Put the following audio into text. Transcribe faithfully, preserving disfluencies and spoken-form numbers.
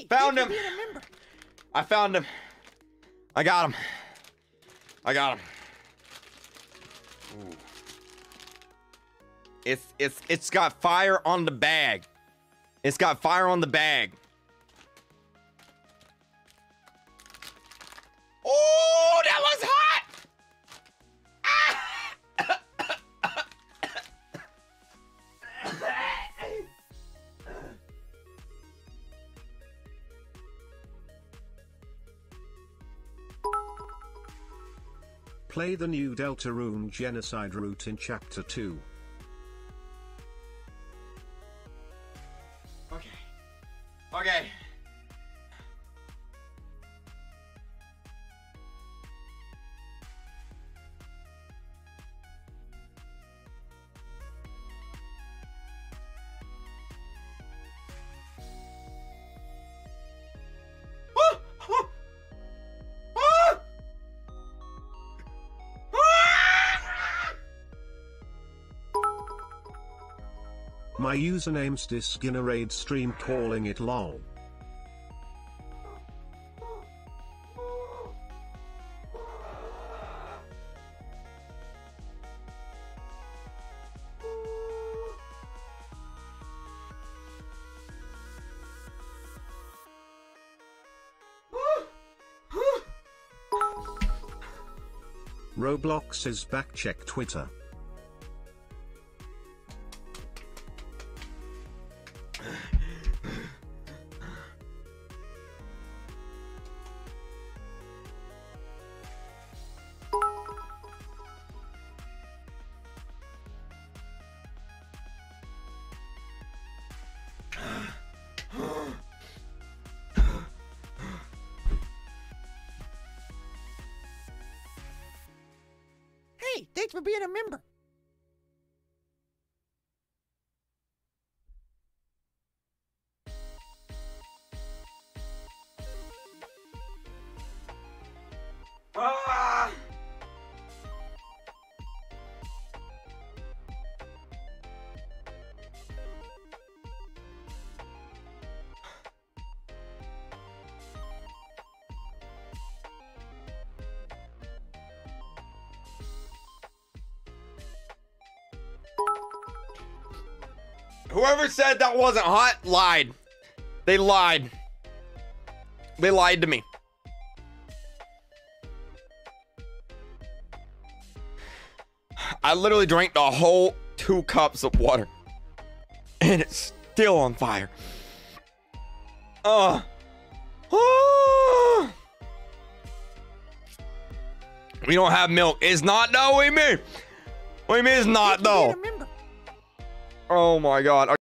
Found him. I found him. I got him. I got him. Ooh. It's it's it's got fire on the bag. It's got fire on the bag. Oh, that was hot. Ah! Play the new Deltarune genocide route in chapter two. Okay. Okay. My username's Disgenerade stream calling it lol. Roblox is back, check Twitter. Hey, thanks for being a member. Ah! Whoever said that wasn't hot lied. They lied. They lied to me. I literally drank the whole two cups of water. And it's still on fire. Uh. Uh. We don't have milk. It's not though, what do you mean? What do you mean it's not though? Oh my god.